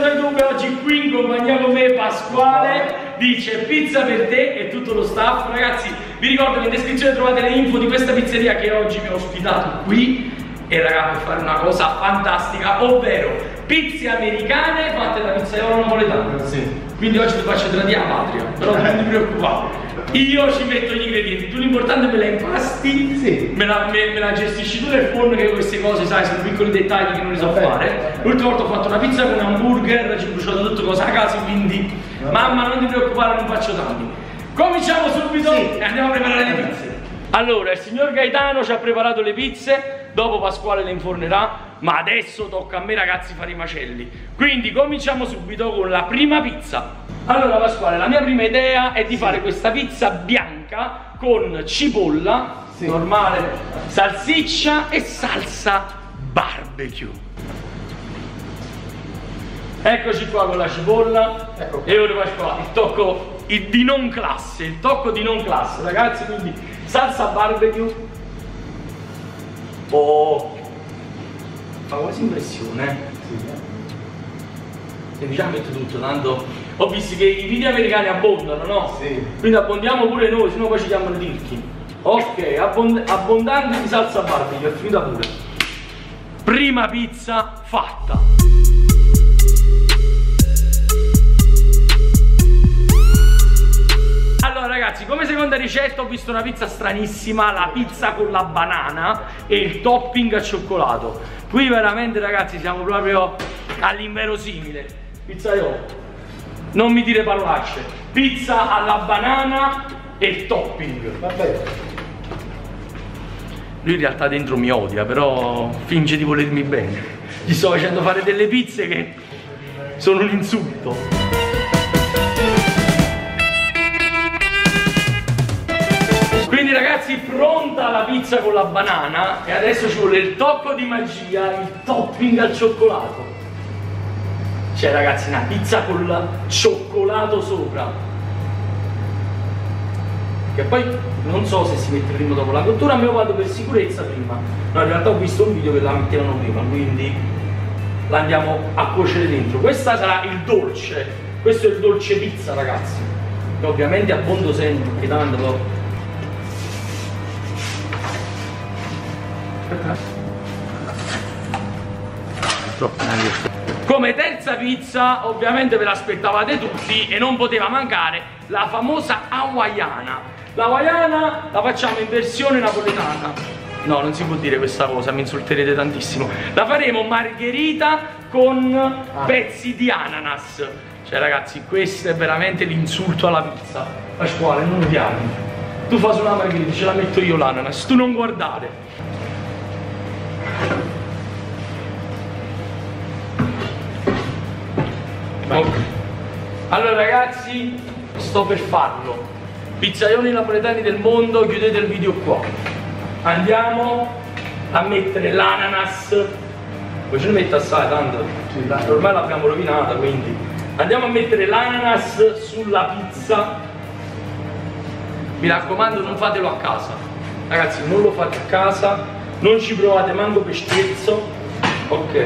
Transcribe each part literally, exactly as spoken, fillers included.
da YouTube oggi qui in compagnia con me Pasquale. Dice pizza per te e tutto lo staff. Ragazzi, vi ricordo che in descrizione trovate le info di questa pizzeria che oggi mi ha ospitato qui. E raga, per fare una cosa fantastica, ovvero pizze americane fatte da pizzaiolo napoletano. Sì. Quindi oggi ti faccio tradire la patria, però non ti preoccupare. Io ci metto gli ingredienti, tu l'importante me la impasti, sì. me, la, me, me la gestisci tu nel forno, che queste cose, sai, sono piccoli dettagli che non li so fare. L'ultima volta ho fatto una pizza con un hamburger, ci ho bruciato tutto cosa a casa, quindi mamma non ti preoccupare, non faccio tanti. Cominciamo subito sì. e andiamo a preparare le pizze. Allora, il signor Gaetano ci ha preparato le pizze, dopo Pasquale le infornerà, ma adesso tocca a me ragazzi fare i macelli. Quindi cominciamo subito con la prima pizza. Allora Pasquale, la mia prima idea è di fare questa pizza bianca con cipolla, sì. normale, salsiccia e salsa barbecue. Eccoci qua con la cipolla, ecco. E ora Pasquale, il tocco il di non classe, il tocco di non classe ragazzi, quindi salsa barbecue. Oh, fa quasi impressione. Sì. E diciamo metto tutto, tanto ho visto che i video americani abbondano, no? Sì. Quindi abbondiamo pure noi, sennò poi ci chiamano tirchi. Ok, abbond abbondante di salsa barbecue, è finita pure. Prima pizza fatta. Allora ragazzi, come seconda ricetta ho visto una pizza stranissima, la pizza con la banana e il topping al cioccolato. Qui veramente ragazzi siamo proprio all'inverosimile. Pizzaiolo, non mi dire parolacce. Pizza alla banana e il topping. Vabbè. Lui in realtà dentro mi odia, però finge di volermi bene. Gli sto facendo fare delle pizze che sono un insulto. Quindi ragazzi, pronta la pizza con la banana e adesso ci vuole il tocco di magia, il topping al cioccolato. Cioè ragazzi, una pizza con il cioccolato sopra. Che poi non so se si mette prima o dopo la cottura, ma io vado per sicurezza prima. No, in realtà ho visto un video che la mettevano prima, quindi la andiamo a cuocere dentro. Questa sarà il dolce, questo è il dolce pizza ragazzi, che ovviamente abbondo sempre, che tanto però. Come terza pizza ovviamente ve l'aspettavate tutti e non poteva mancare la famosa hawaiana. La hawaiana la facciamo in versione napoletana. No, non si può dire questa cosa, mi insulterete tantissimo. La faremo margherita con pezzi di ananas. Cioè ragazzi, questo è veramente l'insulto alla pizza. Pasquale, non odiarmi. Tu fai una margherita, ce la metto io l'ananas, tu non guardare. Okay. Allora ragazzi, sto per farlo. Pizzaioli napoletani del mondo, chiudete il video qua. Andiamo a mettere l'ananas. Poi ce ne metto assai, tanto ormai l'abbiamo rovinata, quindi andiamo a mettere l'ananas sulla pizza. Mi raccomando, non fatelo a casa. Ragazzi, non lo fate a casa, non ci provate manco per scherzo. Ok.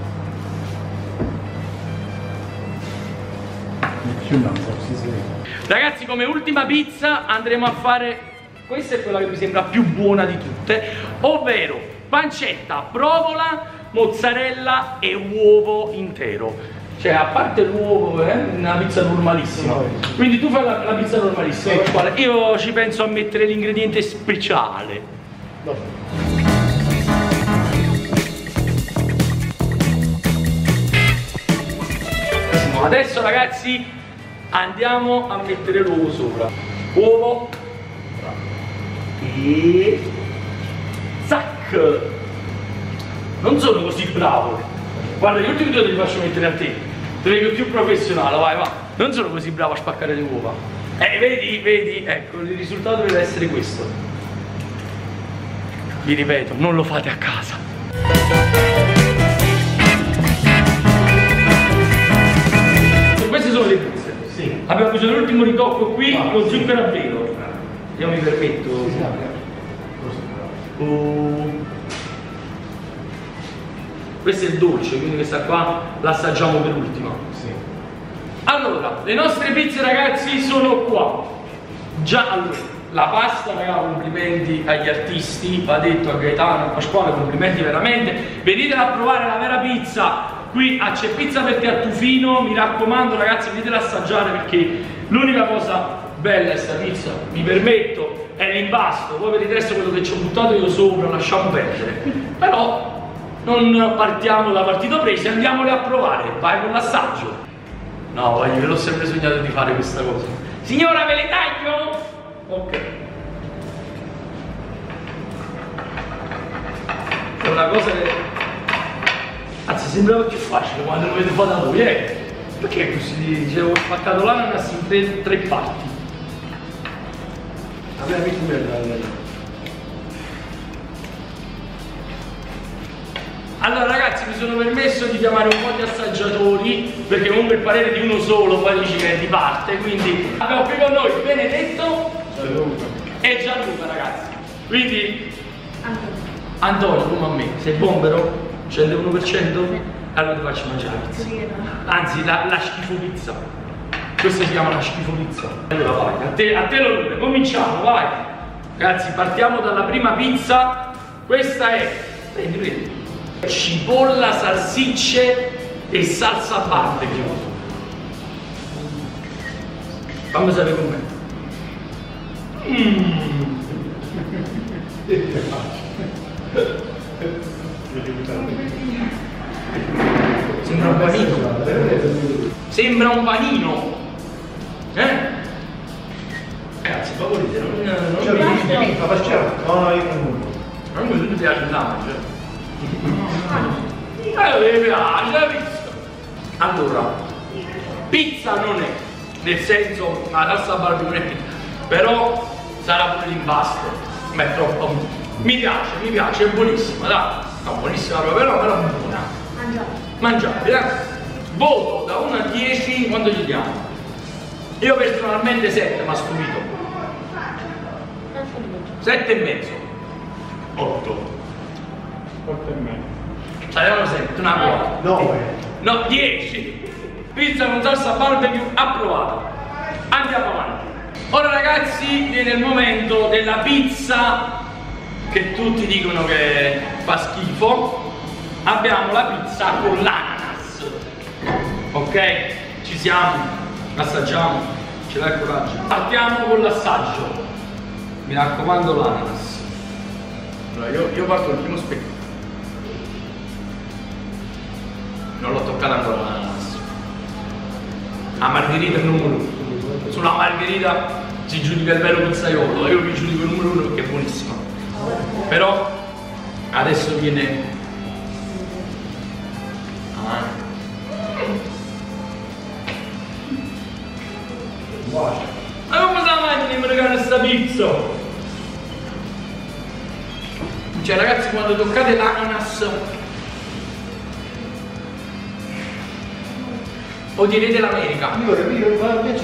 Ragazzi, come ultima pizza andremo a fare, questa è quella che mi sembra più buona di tutte, ovvero pancetta, provola, mozzarella e uovo intero. Cioè a parte l'uovo è eh, una pizza normalissima. Quindi tu fai la, la pizza normalissima. Guarda, io ci penso a mettere l'ingrediente speciale. Adesso ragazzi andiamo a mettere l'uovo sopra. Uovo e zac. Non sono così bravo. Guarda, gli ultimi due te li faccio mettere a te. Te li vedo più professionale, vai, va. Non sono così bravo a spaccare le uova. Eh, vedi, vedi, ecco, il risultato deve essere questo. Vi ripeto, non lo fate a casa. Queste sono le pizze. Sì. Abbiamo bisogno dell'ultimo ritocco qui ah, con sì. zucchero a velo. Io mi permetto. Sì, uh. questo è il dolce, quindi questa qua l'assaggiamo per ultima. Sì. Allora, le nostre pizze ragazzi sono qua. Già, allora, la pasta, ragazzi, complimenti agli artisti, va detto a Gaetano, a Pasquale, complimenti veramente. Venitela a provare la vera pizza. Qui a C'è Pizza per te a Tufino, mi raccomando ragazzi, venitela a assaggiare perché l'unica cosa bella è sta pizza, mi permetto, è l'impasto. Poi per il resto quello che ci ho buttato io sopra lasciamo perdere. Però non partiamo da partito preso, andiamole a provare, vai con l'assaggio. No, voglio, ve l'ho sempre sognato di fare questa cosa. Signora, ve le taglio? Ok. È una cosa che... Anzi, sembrava più facile quando lo vedo fare da voi, eh? Perché così dicevo, ho spaccato l'ananas in tre, tre parti. A me è più bella. Allora ragazzi, mi sono permesso di chiamare un po' di assaggiatori, perché comunque il parere di uno solo poi dice che è di parte, quindi abbiamo qui con noi Benedetto Gianluca e Gianluca ragazzi. Quindi Antonio, come a me, sei bombero? centouno per cento? Allora ti faccio mangiare la pizza. Anzi, la, la schifo pizza. Questa si chiama la schifo pizza. Allora vai, a te, a te l'onore, cominciamo, vai. Ragazzi, partiamo dalla prima pizza. Questa è, prendi, prendi. Cipolla, salsicce e salsa barbecue. Fammi sapere com'è. Mmm. Sembra un panino. Sembra un panino. Eh? Ragazzi, favorite, non non C'è una pizza, facciamo. No, no, io non. Non mi piace il lancio. Eh, mi piace la pizza. Allora, pizza non è, nel senso, la salsa barbecue non è pizza, però sarà pure l'impasto. Ma è troppo. Mi piace, mi piace, è buonissima, dai. No, buonissima proprio, però, però buona. Mangiabile. Mangiabile, eh? Voto da uno a dieci, quanto gli diamo? Io personalmente sette, ma stupito. sette e mezzo. otto. otto e mezzo. Saremo sette, una quota. nove. No, dieci. Pizza con salsa barbecue approvata. Andiamo avanti. Ora ragazzi, viene il momento della pizza che tutti dicono che fa schifo. Abbiamo la pizza con l'ananas. Ok? Ci siamo. Assaggiamo. Ce l'hai il coraggio. Partiamo con l'assaggio. Mi raccomando l'ananas. Allora io, io parto dal primo specchio. Non l'ho toccata ancora l'ananas. La margherita è il numero uno. Sulla margherita si giudica il vero pizzaiolo. Io vi giudico il numero uno perché è buonissima. Però adesso viene. Ah. Ma come la mangi di mercare sta pizza? Cioè ragazzi, quando toccate l'ananas odierete l'America. Io capito, ma invece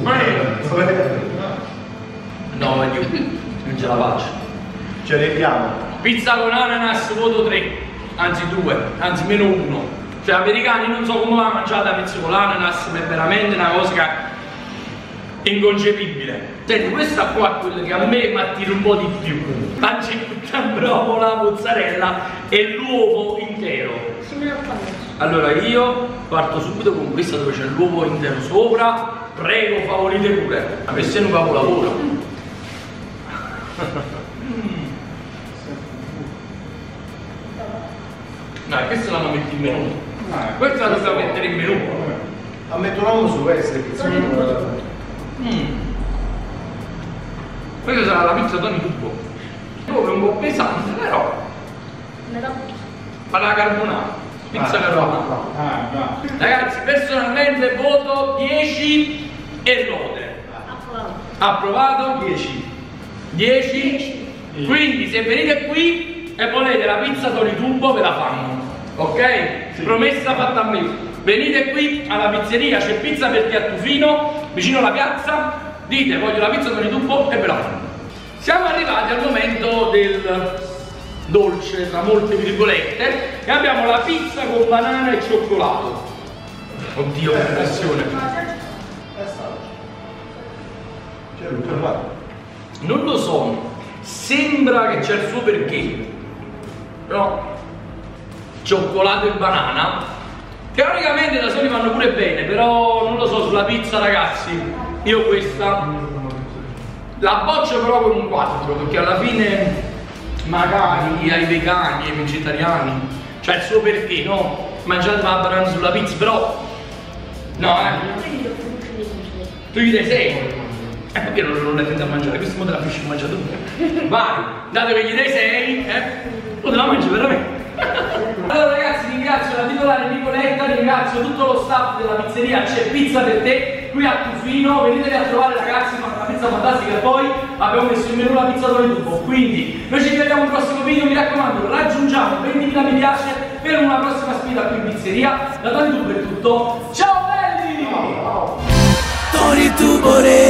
no, io non ce la faccio. ci arriviamo. Pizza con ananas voto tre, anzi due, anzi meno uno. Cioè americani non so come la mangiate la pizza con l'ananas, ma è veramente una cosa inconcepibile. Senti, questa qua è quella che a me mi attira un po' di più. Mangi tutta provola, mozzarella e l'uovo intero. Allora io parto subito con questa dove c'è l'uovo intero sopra. Prego, favorite pure. A me se non capolavoro. No, questa la metti in menù. Questa la dobbiamo mettere in menù. Ammettiamo su questa pizza. Mm. Questa sarà la pizza Tony Tubo. Dove è un po' pesante, però. Ma la carbonara. Pizza ah, carbonara. No, ah, no. Ragazzi, personalmente voto dieci e lode. Approvato. Approvato? dieci. dieci. Quindi se venite qui e volete la pizza Tony Tubo ve la fanno. Ok? Sì. Promessa fatta a me. Venite qui alla pizzeria, C'è Pizza per te a Tufino, vicino alla piazza, dite voglio la pizza Tony Tubo e ve la fanno. Siamo arrivati al momento del dolce tra molte virgolette, e abbiamo la pizza con banana e cioccolato. Oddio, che pressione. Non lo so, sembra che c'è il suo perché, però cioccolato e banana teoricamente da soli vanno pure bene, però non lo so, sulla pizza ragazzi io questa la boccio però con un quattro, perché alla fine magari ai vegani, ai vegetariani c'è il suo perché, no? Mangiate la banana sulla pizza, però no, eh tu gli dai sei. Eh, perché non, non la tende a mangiare? Questo mo te la finisci mangiato tu. Vai, dato che gli dai sei, eh? O te la mangi veramente. Allora ragazzi, ringrazio la titolare Nicoletta, ringrazio tutto lo staff della pizzeria C'è Pizza per Te qui a Tufino. Veniteli a trovare ragazzi, fa una pizza fantastica. E poi abbiamo messo in menù la pizza con il tubo. Quindi noi ci vediamo al prossimo video, mi raccomando, raggiungiamo ventimila mi piace per una prossima sfida qui in pizzeria. Da Tony Tubo è tutto, ciao belli! Ciao. Tony Tubo.